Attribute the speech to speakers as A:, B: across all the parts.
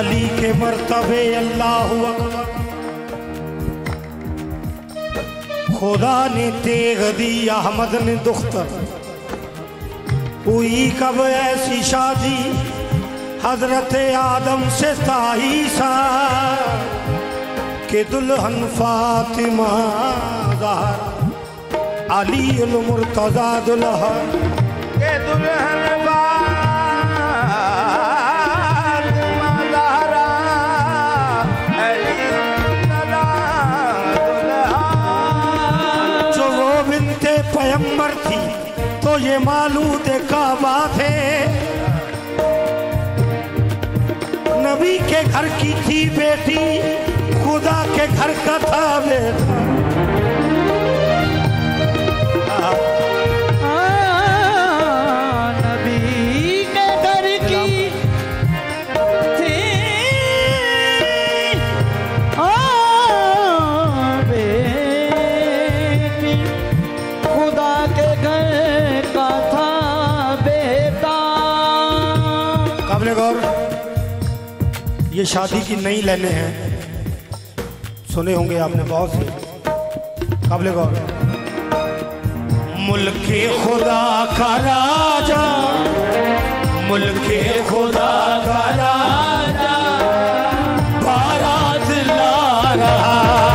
A: अली के मर्तबे अल्लाहु अकबर। खुदा ने तेग दी अहमद ने दुख्तर, हुई कब ऐसी शादी हजरत आदम से ताईसा के दुल्हन फातिमा ज़हरा अली उल मुर्तज़ा दुल्हन के दुल्हन फातिमा ज़हरा अली दुल्हन। जो वो बिन्ते पैगंबर थी तो ये मालूद काबा थे, नबी के घर की थी बेटी, खुदा के घर का था बेटा।
B: नबी के घर की थी बेटी, खुदा के घर का था बेटा।
A: काबिल गौर, ये शादी की नई लाइनें हैं, सुने होंगे आपने बहुत से। काबिल गौर, मुल्के खुदा का राजा, मुल्के खुदा का राजा बारात ला रहा,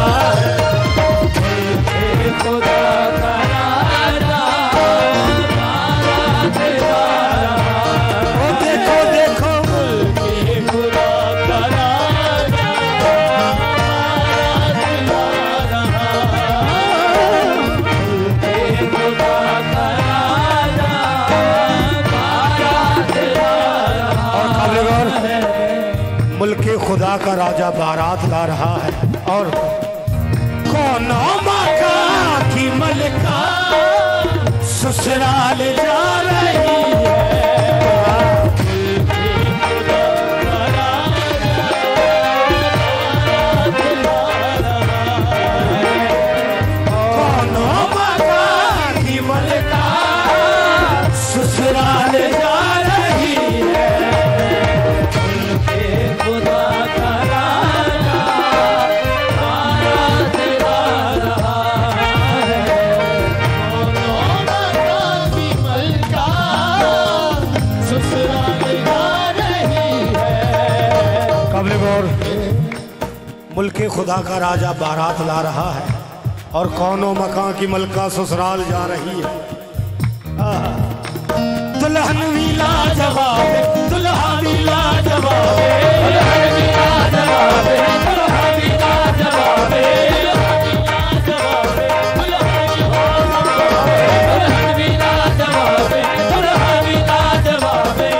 A: मुल्के खुदा का राजा बारात ला रहा। ओ देखो देखो मुल्के खुदा का राजा बारात ला रहा, मुल्के खुदा का राजा बारात ला रहा। और काबिल गौर, मुल्के खुदा का राजा बारात ला रहा है, और कौन मका की मलका ससुराल जा रही है। कौन मका की मलका ससुराल जा रही है, खुदा का राजा बारात ला रहा है। की मलका ससुराल जा रही है। काबिल गौर, मुल्के खुदा का राजा बारात ला रहा है, और कौनो मकान की मलका ससुराल जा रही है। दुल्हन भी लाजवाब है, दुल्हा भी लाजवाब है, दुल्हन भी लाजवाब है, दुल्हा भी लाजवाब है, दुल्हन भी लाजवाब है, दुल्हा भी लाजवाब है,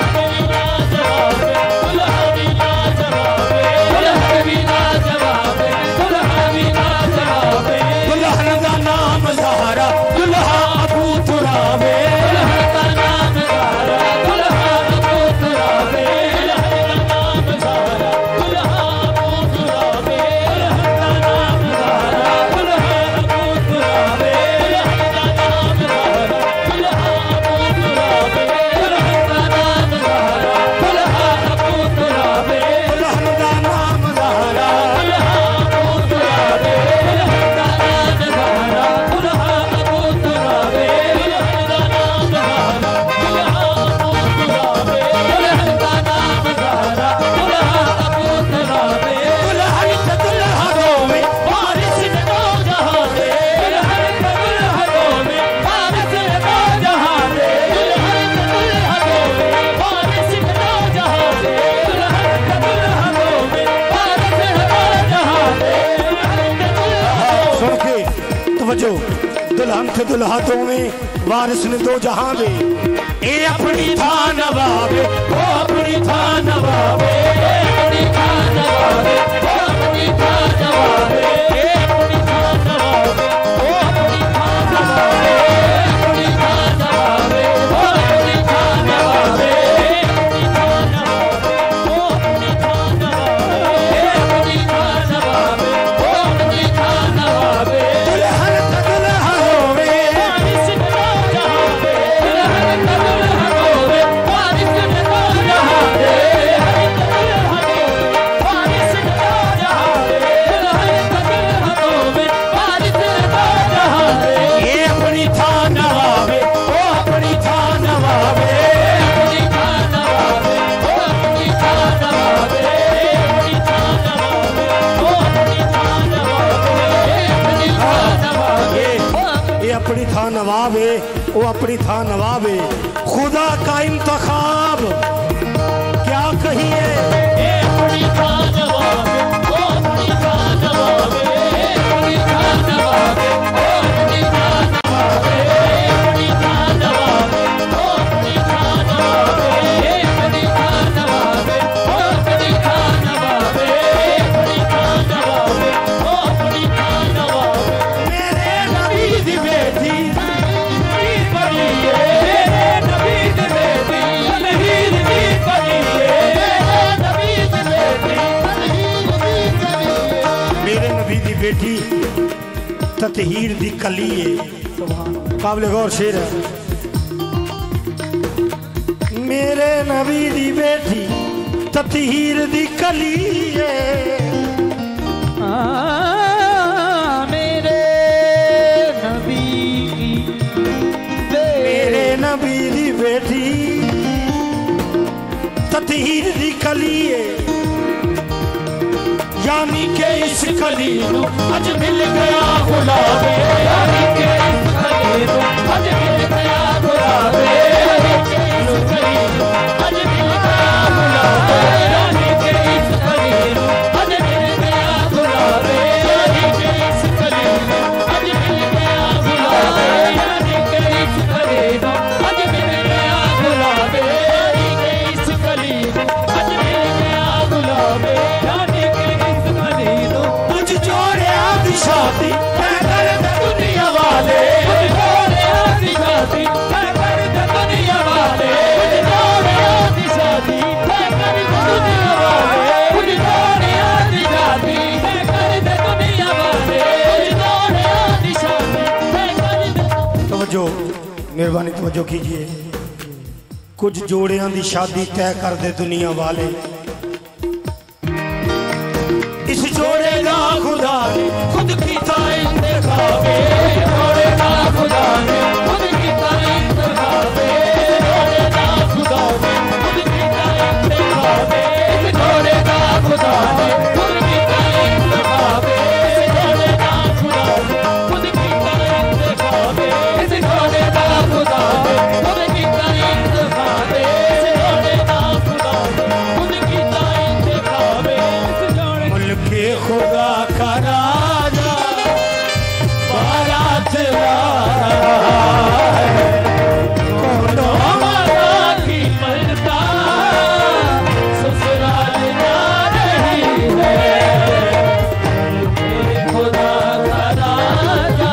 A: दुल्हा भी लाजवाब है, दुल्हन भी लाजवाब है, दुल्हा भी लाजवाब है। दुल्हन का नाम ज़हरा, दुल्हा अबू तुराब है, दुल्हन का नाम ज़हरा, दुल्हा अबू तुराब है, दुल्हन का नाम ज़हरा, दुल्हा अबू तुराब है, दुल्हन का नाम ज़हरा, दुल्हा अबू तुराब है, दुल्हन का नाम ज़हरा, दुल्हा अबू तुराब है, दुल्हन का नाम ज़हरा, दुल्हा अबू तुराब है, दुल्हन का नाम ज़हरा, दुल्हा अबू तुराब है, दुल्हन का नाम ज़हरा, दुल्हा अबू तुराब है, दुल्हन का नाम ज़हरा, दुल्हा अबू तुराब है, दुल्हन का नाम ज़हरा, दुल्हा अबू तुराब है। दुल्हन से दुल्हनों में वारिस ने दो जहां दे, दुल्हन से दुल्हनों में वारिस ने दो जहां दे, दुल्हन से दुल्हनों में वारिस ने दो जहां दे, दुल्हन से दुल्हनों में वारिस ने दो जहां दे, दुल्हन से दुल्हनों। सुन के तवज्जो, दुल्हन से दुल्हनों में वारिस ने दो जहां दे। ए अपनी था नवाब, वो अपनी था नवाब, अपनी था नवाब, वो अपनी था नवाब, अपनी था नवाब, वो अपनी था नवाब, अपनी था नवाब, वो अपनी था नवाब, अपनी था नवाब, वो अपनी था नवाब, अपनी था नवाब, वो अपनी था नवाब। दुल्हन से दुल्हनों में वारिस ने दो जहां दे, दुल्हन से दुल्हनों में वारिस ने दो जहां दे, दुल्हन से दुल्हनों
C: नवाबे वो अपनी था नवाबे, खुदा का इंतखाब क्या कहिए।
A: अपनी था नवाबे, वो अपनी था नवाबे, अपनी था नवाबे, वो अपनी था नवाबे, अपनी था नवाबे, वो अपनी था नवाबे, अपनी था नवाबे, वो अपनी था नवाबे, अपनी था नवाबे, वो अपनी था नवाबे। मेरे नबी दी बेटी बड़ी है, मेरे नबी दी बेटी तनवीर दी बड़ी है,
C: मेरे नबी दी बेटी ततहीर दी कली है। काबिल गौर शेर है। मेरे नबी दी बेटी ततहीर दी कली है।
B: मेरे नबी
C: मेरे नबी दी बेटी ततहीर दी कली है। यानी के इस कली
A: अज मिल गया गुलाबे, यानी के इस कली अज मिल गया गुलाबे, यानी के इस कली अज मिल गया गुलाबे, यानी के इस कली अज मिल गया गुलाबे, यानी के इस कली अज मिल गया गुलाबे, यानी के इस कली अज मिल गया गुलाबे, यानी के इस कली अज मिल गया गुलाबे, यानी के इस कली
C: कुछ जोड़े आदि शादी मैं कर दे दुनिया वाले,
A: कुछ जोड़े आदि शादी मैं कर दे दुनिया वाले, कुछ जोड़े आदि शादी मैं कर दे दुनिया वाले, कुछ जोड़े आदि शादी मैं कर दे दुनिया वाले, कुछ जोड़े आदि शादी मैं कर दे।
C: तवज्जो मेहरबानी तवज्जो कीजिए। कुछ जोड़ियां दी शादी तय कर दे दुनिया वाले, इस जोड़े का खुदा ने
A: खुद की इंतखाबे, जोड़े ना खुदा ने खुद की इंतखाबे, जोड़े ना खुदा ने खुद की इंतखाबे, जोड़े ना खुदा ने खुद की इंतखाबे, जोड़े ना खुदा ने खुद की इंतखाबे, जोड़े ना खुदा ने खुद की इंतखाबे, जोड़े ना खुदा ने खुद की इंतखाबे, जोड़े
C: मुल्के खुदा का राजा बारात ला है।
A: कौनो माता की ममता ससुराल जा रही है, खुदा का राजा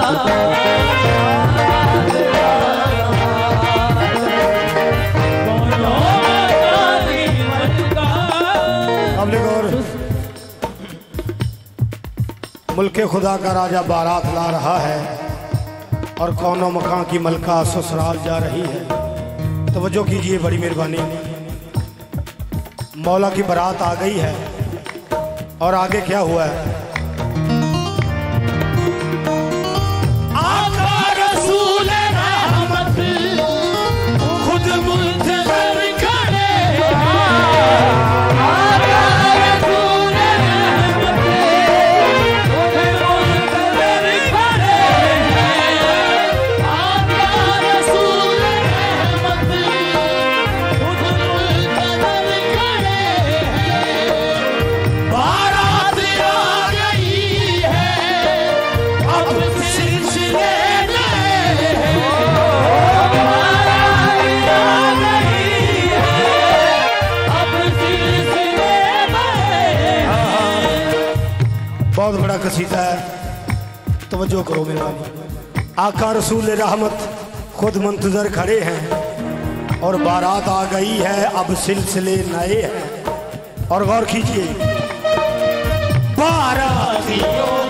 A: कौनो माता की ममता।
C: काबिल गौर। मुल्के खुदा का राजा बारात ला रहा है और कौनो मकान की मलका ससुराल जा रही है। तवज्जो कीजिए, बड़ी मेहरबानी। मौला की बारात आ गई है और आगे क्या हुआ है।
A: आका रसूल रहमत खुद मुंतज़र खड़े हैं, आका रसूल रहमत खुद मुंतज़र खड़े हैं, आका रसूल रहमत खुद मुंतज़र खड़े हैं।
C: बारात आ गई है अब सिलसिले नए हैं। बहुत बड़ा कसीदा है, तवज्जो करो मेहरबानी। आका रसूल रहमत खुद मुंतजर खड़े हैं और बारात आ गई है अब सिलसिले नए हैं। और गौर कीजिए, बारातियों